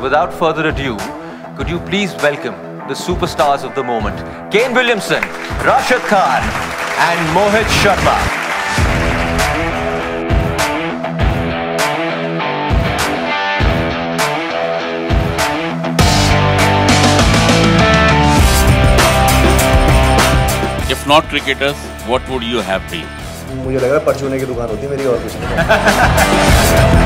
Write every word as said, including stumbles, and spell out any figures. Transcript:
without further ado, could you please welcome the superstars of the moment, Kane Williamson, Rashid Khan and Mohit Sharma. If not cricketers, what would you have been? मुझे लग रहा है परचूने की दुकान होती मेरी और कुछ नहीं।